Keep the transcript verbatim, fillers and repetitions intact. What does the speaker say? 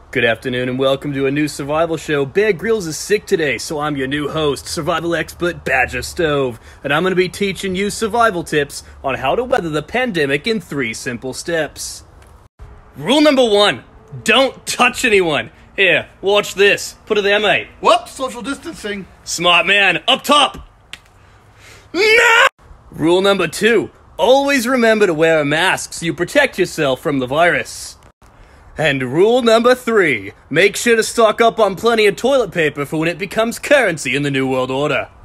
Good afternoon and welcome to a new survival show. Bear Grylls is sick today, so I'm your new host, survival expert Badger Stove, and I'm going to be teaching you survival tips on how to weather the pandemic in three simple steps. Rule number one, don't touch anyone. Here, watch this. Put it there, mate. Whoops, social distancing. Smart man, up top. No! Rule number two, always remember to wear a mask so you protect yourself from the virus. And rule number three, make sure to stock up on plenty of toilet paper for when it becomes currency in the New World Order.